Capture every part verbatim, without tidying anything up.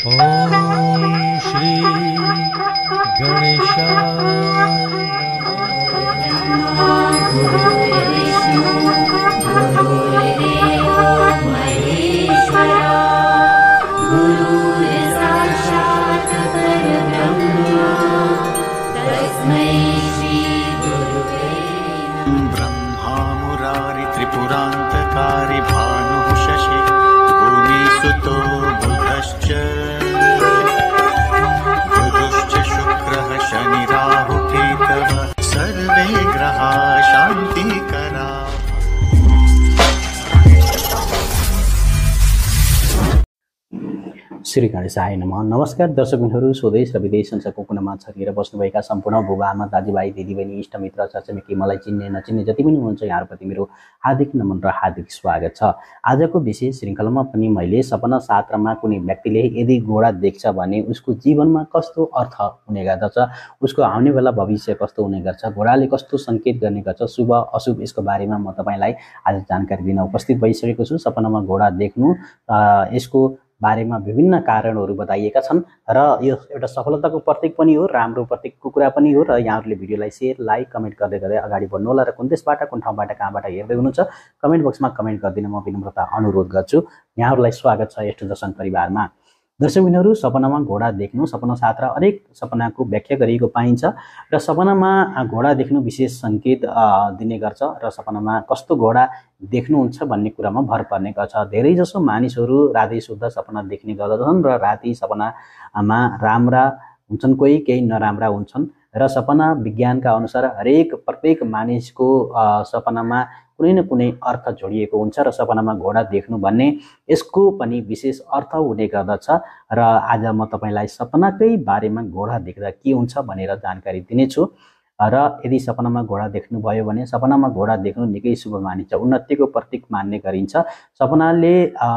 ॐ श्री गणेशाय ब्रह्मा मुरारि त्रिपुरान्तकारी भानुः शशि भूमिसुतो बुधश्च बुधश्च शुक्रः शनि राहु केतवः सर्वे ग्रहाः शान्तिकराः। श्री गणेशाय नमः। नमस्कार दर्शक बिन्दुहरू, स्वदेश र विदेश संसारको कुनामा छरिएर बस्नुभएका सम्पूर्ण बुबाआमा, दाजुभाइ, दिदीबहिनी, इष्टमित्र, छरछिमेकी, मलाई चिन्ने नचिन्ने जति पनि हुनुहुन्छ यहाँहरूप्रति मेरो हार्दिक नमन र हार्दिक स्वागत छ। आजको विशेष श्रृङ्खलामा पनि मैले सपना सात्रमा कुनै व्यक्तिले यदि घोडा देख्छ भने उसको जीवनमा कस्तो अर्थ हुने गर्दछ, उसको आउने बेला भविष्य कस्तो हुने गर्छ, घोडाले कस्तो सङ्केत गर्ने गर्छ, शुभ अशुभ, यसको बारेमा म तपाईँलाई आज जानकारी दिन उपस्थित भइसकेको छु। सपनामा घोडा देख्नु यसको बारेमा विभिन्न कारणहरू बताइएका छन् र यो एउटा सफलताको प्रतीक पनि हो, राम्रो प्रतीकको कुरा पनि हो र यहाँहरूले भिडियोलाई सेयर, लाइक, कमेन्ट गर्दै गर्दै अगाडि बढ्नु होला र कुन देशबाट, कुन ठाउँबाट, कहाँबाट हेर्दै हुनुहुन्छ कमेन्ट बक्समा कमेन्ट गरिदिन म विनम्रता अनुरोध गर्छु। यहाँहरूलाई स्वागत छ यस्तो दर्शन परिवारमा। दर्शक बिन्दुहरू, सपनामा घोडा देख्नु, सपना सात्र अनेक सपनाको व्याख्या गरिएको पाइन्छ र सपनामा घोडा देख्नु विशेष सङ्केत दिने गर्छ र सपनामा कस्तो घोडा देख्नुहुन्छ भन्ने कुरामा भर पर्ने गर्छ। धेरैजसो मानिसहरू राति शुद्ध सपना देख्ने गर्दछन् र राति सपनामा राम्रा हुन्छन्, कोही केही नराम्रा हुन्छन् र सपना विज्ञानका अनुसार हरेक प्रत्येक मानिसको सपनामा कुनै न कुनै अर्थ जोडिएको हुन्छ र सपनामा घोडा देख्नु भन्ने यसको पनि विशेष अर्थ हुने गर्दछ र आज म तपाईँलाई सपनाकै बारेमा घोडा देख्दा के हुन्छ भनेर जानकारी दिनेछु। र यदि सपनामा घोडा देख्नुभयो भने सपनामा घोडा देख्नु निकै शुभ मानिन्छ, उन्नतिको प्रतीक मान्ने गरिन्छ। सपनाले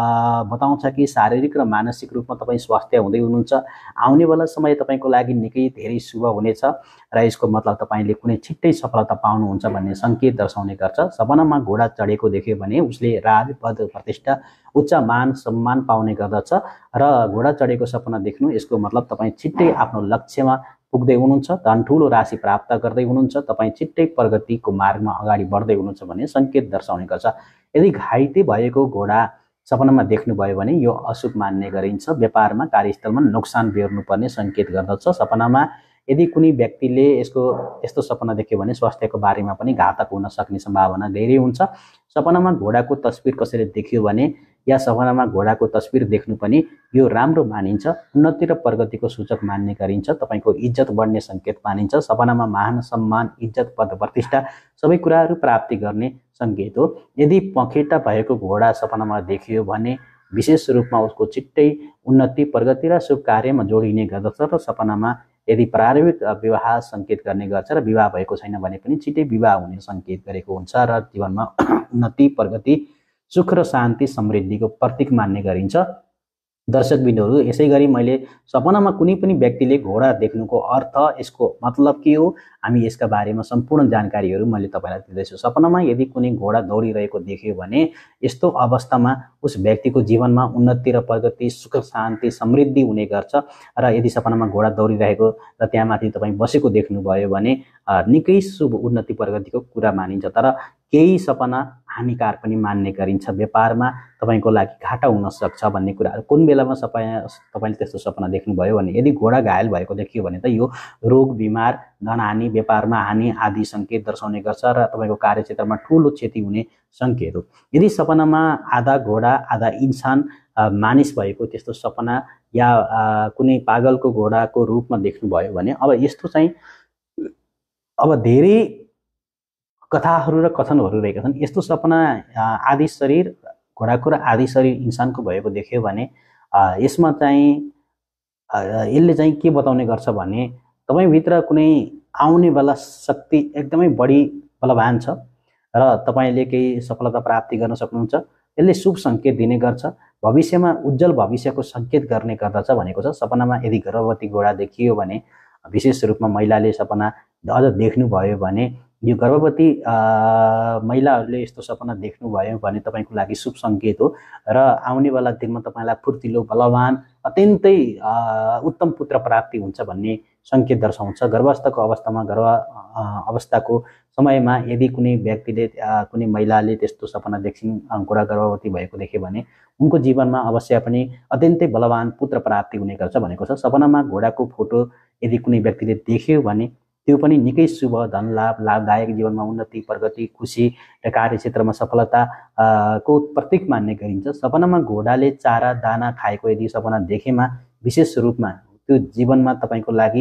बताउँछ कि शारीरिक र मानसिक रूपमा तपाईँ स्वास्थ्य हुँदै हुनुहुन्छ, आउने बेला समय तपाईँको लागि निकै धेरै शुभ हुनेछ र यसको मतलब तपाईँले कुनै छिट्टै सफलता पाउनुहुन्छ भन्ने सङ्केत दर्शाउने गर्छ। सपनामा घोडा चढेको देख्यो भने उसले राज, पद, प्रतिष्ठा, उच्च मान सम्मान पाउने गर्दछ र घोडा चढेको सपना देख्नु यसको मतलब तपाईँ छिट्टै आफ्नो लक्ष्यमा पुग्दै हुनुहुन्छ, धन ठुलो राशि प्राप्त गर्दै हुनुहुन्छ, तपाईँ छिट्टै प्रगतिको मार्गमा अगाडि बढ्दै हुनुहुन्छ भन्ने सङ्केत दर्शाउने गर्छ। यदि घाइते भएको घोडा सपनामा देख्नुभयो भने यो अशुभ मान्ने गरिन्छ, व्यापारमा, कार्यस्थलमा नोक्सान बेहोर्नुपर्ने सङ्केत गर्दछ। सपनामा यदि कुनै व्यक्तिले यसको यस्तो सपना देख्यो भने स्वास्थ्यको बारेमा पनि घातक हुन सक्ने सम्भावना धेरै हुन्छ। सपनामा घोडाको तस्बिर कसैले देख्यो भने या सपनामा घोडाको तस्बिर देख्नु पनि यो राम्रो मानिन्छ, उन्नति र प्रगतिको सूचक मान्ने गरिन्छ, तपाईँको इज्जत बढ्ने सङ्केत मानिन्छ। सपनामा मान सम्मान, इज्जत, पद, प्रतिष्ठा सबै कुराहरू प्राप्ति गर्ने सङ्केत हो। यदि पखेटा भएको घोडा सपनामा देखियो भने विशेष रूपमा उसको छिट्टै उन्नति, प्रगति र शुभ कार्यमा जोडिने गर्दछ र सपनामा यदि प्रारम्भिक विवाह सङ्केत गर्ने गर्छ र विवाह भएको छैन भने पनि छिट्टै विवाह हुने सङ्केत गरेको हुन्छ र जीवनमा उन्नति, प्रगति, सुख र शान्ति, समृद्धिको प्रतीक मान्ने गरिन्छ। दर्शक बिन्दुहरू, यसै गरी मैले सपनामा कुनै पनि व्यक्तिले घोडा देख्नुको अर्थ, यसको मतलब के हो, हामी यसका बारेमा सम्पूर्ण जानकारीहरू मैले तपाईँलाई दिँदैछु। सपनामा यदि कुनै घोडा दौडिरहेको देखियो भने यस्तो अवस्थामा उस व्यक्तिको जीवनमा उन्नति र प्रगति, सुख, शान्ति, समृद्धि हुने गर्छ र यदि सपनामा घोडा दौडिरहेको र त्यहाँ माथि तपाईँ बसेको देख्नुभयो भने निकै शुभ उन्नति, प्रगतिको कुरा मानिन्छ। तर केही सपना हानिकार पनि मान्ने गरिन्छ, व्यापारमा तपाईँको लागि घाटा हुन सक्छ भन्ने कुराहरू। कुन बेलामा सपा तपाईँले त्यस्तो सपना देख्नुभयो भने यदि घोडा घायल भएको देखियो भने त यो रोग, बिमार, धनहानि, व्यापारमा हानि आदि सङ्केत दर्शाउने गर्छ र तपाईँको कार्यक्षेत्रमा ठुलो क्षति हुने सङ्केत हो। यदि सपनामा आधा घोडा आधा इन्सान मानिस भएको त्यस्तो सपना या कुनै पागलको घोडाको रूपमा देख्नुभयो भने अब यस्तो चाहिँ अब धेरै कथाहरू र कथनहरू रहेका छन्। यस्तो सपना आधी शरीर घोडाको र आधी शरीर इन्सानको भएको देख्यो भने यसमा चाहिँ यसले चाहिँ के बताउने गर्छ भने तपाईँभित्र कुनै आउने वाला शक्ति एकदमै बढी बलवान छ र तपाईँले केही सफलता प्राप्ति गर्न सक्नुहुन्छ। यसले शुभ सङ्केत दिने गर्छ, भविष्यमा उज्जवल भविष्यको सङ्केत गर्ने गर्दछ भनेको छ। सपनामा यदि गर्भवती घोडा देखियो भने विशेष रूपमा महिलाले सपना अझ देख्नुभयो भने यो गर्भवती महिलाहरूले यस्तो सपना देख्नुभयो भने तपाईँको लागि शुभ सङ्केत हो र आउनेवाला दिनमा तपाईँलाई फुर्तिलो बलवान अत्यन्तै उत्तम पुत्र प्राप्ति हुन्छ भन्ने सङ्केत दर्शाउँछ। गर्भावस्थाको अवस्थामा गर्भ अवस्थाको समयमा यदि कुनै व्यक्तिले कुनै महिलाले त्यस्तो सपना देख्छिन्, घोडा गर्भवती भएको देख्यो भने उनको जीवनमा अवश्य पनि अत्यन्तै बलवान पुत्र प्राप्ति हुने गर्छ भनेको छ। सपनामा घोडाको फोटो यदि कुनै व्यक्तिले देख्यो भने त्यो पनि निकै शुभ, धन लाभ, लाभदायक, जीवनमा उन्नति, प्रगति, खुसी र कार्यक्षेत्रमा सफलता को प्रतीक मान्ने गरिन्छ। सपनामा घोडाले चारा दाना खाएको यदि सपना देखेमा विशेष रूपमा त्यो जीवनमा तपाईँको लागि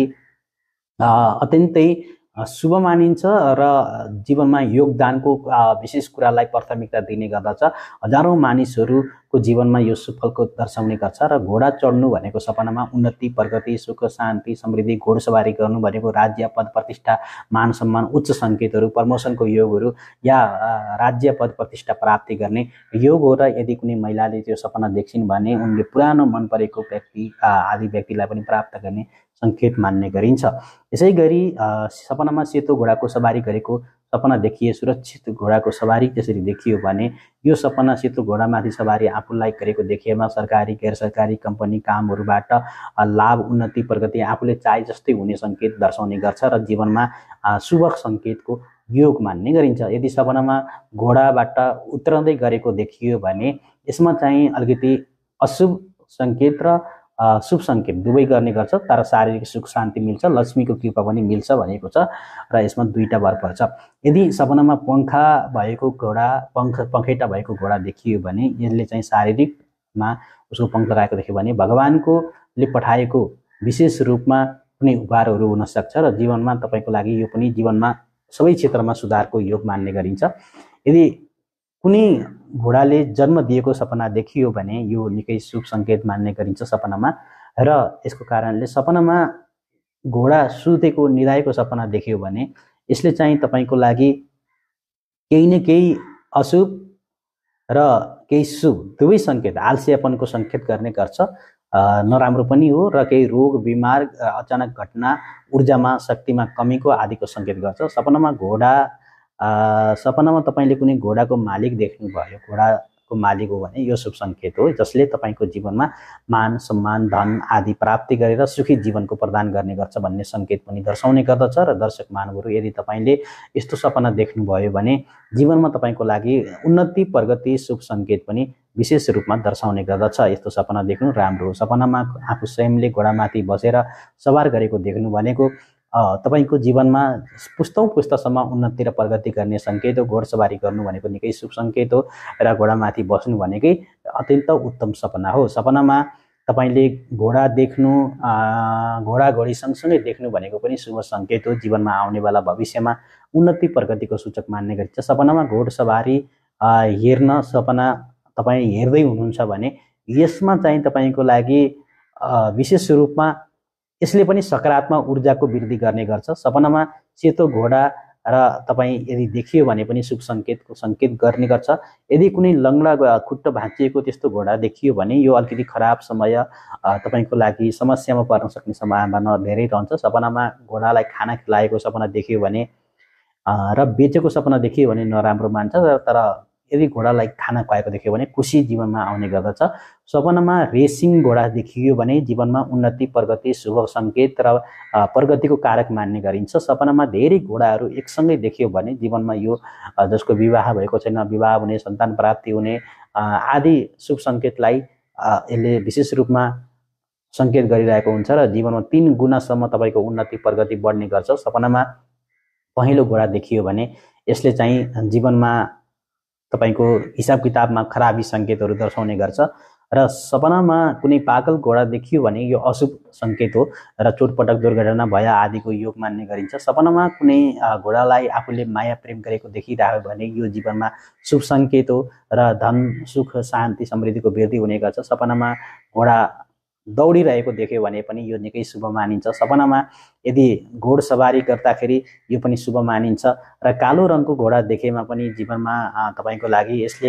अत्यन्तै शुभ मानिन्छ र जीवनमा योगदानको विशेष कुरालाई प्राथमिकता दिने गर्दछ। हजारौं मानिसहरूको जीवनमा यो सुफलको दर्शाउने गर्छ र घोडा चढ्नु भनेको सपनामा उन्नति, प्रगति, सुख, शान्ति, समृद्धि, घोडसवारी गर्नु भनेको राज्य, पद, प्रतिष्ठा, मान सम्मान, उच्च सङ्केतहरू, प्रमोसनको योगहरू या राज्य, पद, प्रतिष्ठा प्राप्ति गर्ने योग हो। र यदि कुनै महिलाले त्यो सपना देख्छिन् भने उनले पुरानो मन परेको व्यक्ति आदि व्यक्तिलाई पनि प्राप्त गर्ने सङ्केत मान्ने गरिन्छ। यसै गरी सपनामा सेतो घोडाको सवारी गरेको सपना देखिए, सुरक्षित घोडाको सवारी त्यसरी देखियो भने यो सपना सेतो घोडामाथि सवारी आफूलाई गरेको देखिएमा सरकारी, गैर सरकारी कम्पनी कामहरूबाट लाभ, उन्नति, प्रगति आफूले चाहे जस्तै हुने सङ्केत दर्शाउने गर्छ र जीवनमा शुभ सङ्केतको योग मान्ने गरिन्छ। यदि सपनामा घोडाबाट उत्रँदै गरेको देखियो भने यसमा चाहिँ अलिकति अशुभ सङ्केत र शुभ सङ्केत दुवै गर्ने गर्छ, तर शारीरिक सुख शान्ति मिल्छ, लक्ष्मीको कृपा पनि मिल्छ भनेको छ र यसमा दुईटा भर पर्छ। यदि सपनामा पङ्खा भएको घोडा पङ्ख पङ्खेटा भएको घोडा देखियो भने यसले चाहिँ शारीरिकमा उसको पङ्ख लगाएको देखियो भने भगवान्कोले पठाएको विशेष रूपमा कुनै उपहारहरू हुन सक्छ र जीवनमा तपाईँको लागि यो पनि जीवनमा सबै क्षेत्रमा सुधारको योग मान्ने गरिन्छ। यदि कुनै घोडाले जन्म दिएको सपना देखियो भने यो निकै शुभ सङ्केत मान्ने गरिन्छ सपनामा र यसको कारणले सपनामा घोडा सुतेको निदाएको सपना देखियो भने यसले चाहिँ तपाईँको लागि केही न केही अशुभ र केही शुभ दुवै सङ्केत, आलस्यपनको सङ्केत गर्ने गर्छ, नराम्रो पनि हो र केही रोग, बिमार, अचानक घटना, ऊर्जामा, शक्तिमा कमीको आदिको सङ्केत गर्छ। सपनामा घोडा सपनामा तपाईँले कुनै घोडाको मालिक देख्नुभयो, घोडाको मालिक हो भने यो शुभ सङ्केत हो, जसले तपाईँको जीवनमा मान सम्मान, धन आदि प्राप्ति गरेर सुखी जीवनको प्रदान गर्ने गर्छ भन्ने सङ्केत पनि दर्शाउने गर्दछ। र दर्शक महानुभावहरू, यदि तपाईँले यस्तो सपना देख्नुभयो भने जीवनमा तपाईँको लागि उन्नति, प्रगति, शुभ सङ्केत पनि विशेष रूपमा दर्शाउने गर्दछ। यस्तो सपना देख्नु राम्रो हो। सपनामा आफू स्वयंले घोडामाथि बसेर सवार गरेको देख्नु भनेको तपाईँको जीवनमा पुस्तौँ पुस्तासम्म उन्नति र प्रगति गर्ने सङ्केत हो। घोडसवारी गर्नु भनेको निकै शुभ सङ्केत हो र घोडामाथि बस्नु भनेकै अत्यन्त उत्तम सपना हो। सपनामा तपाईँले घोडा देख्नु, घोडा घोडी सँगसँगै देख्नु भनेको पनि शुभ सङ्केत हो। जीवनमा आउनेवाला भविष्यमा उन्नति प्रगतिको सूचक मान्ने गरिन्छ। सपनामा घोडसवारी हेर्न सपना तपाईँ हेर्दै हुनुहुन्छ भने यसमा चाहिँ तपाईँको लागि विशेष रूपमा यसले पनि सकारात्मक ऊर्जाको वृद्धि गर्ने गर्छ। सपनामा सेतो घोडा र तपाईँ यदि देखियो भने पनि शुभ सङ्केतको सङ्केत गर्ने गर्छ। यदि कुनै लङ्गडा खुट्टा भाँचिएको त्यस्तो घोडा देखियो भने यो अलिकति खराब समय तपाईँको लागि समस्यामा पर्न सक्ने सम्भावना धेरै रहन्छ। सपनामा घोडालाई खाना खिलाएको सपना देखियो भने र बेचेको सपना देखियो भने नराम्रो मान्छ, तर यदि घोडालाई खाना खुवाएको देखियो भने खुसी जीवनमा आउने गर्दछ। सपनामा रेसिङ घोडा देखियो भने जीवनमा उन्नति, प्रगति, शुभ सङ्केत र प्रगतिको कारक मान्ने गरिन्छ। सपनामा धेरै घोडाहरू एकसँगै देखियो भने जीवनमा यो जसको विवाह भएको छैन, विवाह हुने, सन्तान प्राप्ति हुने आदि शुभ सङ्केतलाई यसले विशेष रूपमा सङ्केत गरिरहेको हुन्छ र जीवनमा तीन गुणासम्म तपाईँको उन्नति प्रगति बढ्ने गर्छ। सपनामा पहेँलो घोडा देखियो भने यसले चाहिँ जीवनमा तपाईँको हिसाब किताबमा खराबी सङ्केतहरू दर्शाउने गर्छ र सपनामा कुनै पागल घोडा देखियो भने यो अशुभ सङ्केत हो र चोटपटक, दुर्घटना भया आदिको योग मान्ने गरिन्छ। सपनामा कुनै घोडालाई आफूले माया प्रेम गरेको देखिरह्यो भने यो जीवनमा शुभ सङ्केत हो र धन, सुख, शान्ति, समृद्धिको वृद्धि हुने गर्छ। सपनामा घोडा दौडिरहेको देख्यो भने पनि यो निकै शुभ मानिन्छ। सपनामा यदि घोडसवारी गर्दाखेरि यो पनि शुभ मानिन्छ र कालो रङको घोडा देखेमा पनि जीवनमा तपाईँको लागि यसले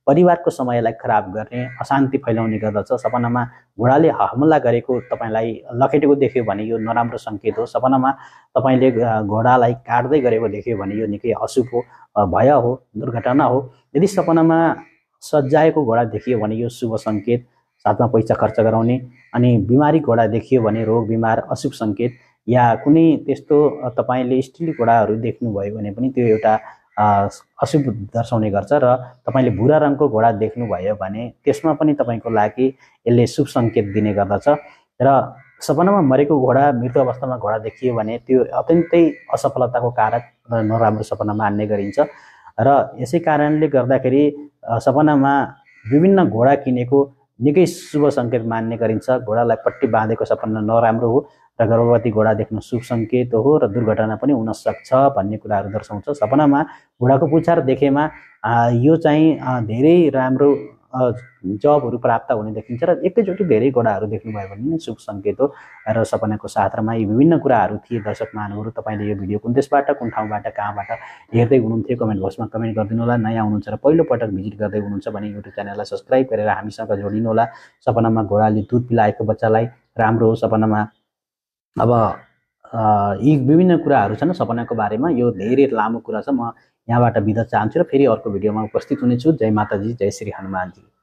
परिवारको समयलाई खराब गर्ने, अशान्ति फैलाउने गर्दछ। सपनामा घोडाले हमला गरेको तपाईँलाई लखेटेको देख्यो भने यो नराम्रो सङ्केत हो। सपनामा तपाईँले घोडालाई काट्दै गरेको देख्यो भने यो निकै अशुभ हो, भय हो, दुर्घटना हो। यदि सपनामा सज्जाएको घोडा देखियो भने यो शुभ सङ्केत, साथमा पैसा खर्च गराउने। अनि बिमारी घोडा देखियो भने रोग बिमार, अशुभ सङ्केत। या कुनै त्यस्तो तपाईँले स्टिल घोडाहरू देख्नुभयो भने पनि त्यो एउटा अशुभ दर्शाउने गर्छ। र तपाईँले भुरा रङको घोडा देख्नुभयो भने त्यसमा पनि तपाईँको लागि यसले शुभ सङ्केत दिने गर्दछ। र सपनामा मरेको घोडा, मृत्यु अवस्थामा घोडा देखियो भने त्यो अत्यन्तै असफलताको कारक र नराम्रो सपना मान्ने गरिन्छ। र यसै कारणले गर्दाखेरि सपनामा विभिन्न घोडा किनेको निकै शुभ सङ्केत मान्ने गरिन्छ। घोडालाई पट्टी बाँधेको सपना नराम्रो हो र गर्भवती घोडा देख्न शुभ सङ्केत हो र दुर्घटना पनि हुन सक्छ भन्ने कुराहरू दर्शाउँछ। सपनामा घोडाको पुच्छार देखेमा यो चाहिँ धेरै राम्रो जबहरू प्राप्त हुने देखिन्छ र एकैचोटि धेरै घोडाहरू देख्नुभयो भने शुभ सङ्केत हो। र सपनाको साथमा यी विभिन्न कुराहरू थिए। दर्शक महानुभावहरू, तपाईँले यो भिडियो कुन देशबाट, कुन ठाउँबाट, कहाँबाट हेर्दै हुनुहुन्थ्यो कमेन्ट बक्समा कमेन्ट गरिदिनु होला। नयाँ हुनुहुन्छ र पहिलोपटक भिजिट गर्दै हुनुहुन्छ भने युट्युब च्यानललाई सब्सक्राइब गरेर हामीसँग जोडिनु होला। सपनामा घोडाले दुध पिलाएको बच्चालाई राम्रो हो। सपनामा अब यी विभिन्न कुराहरू छन् सपनाको बारेमा। यो धेरै लामो कुरा छ, म यहाँबाट बिदा चाहन्छु र फेरि अर्को भिडियोमा उपस्थित हुनेछु। जय माताजी, जय श्री हनुमानजी।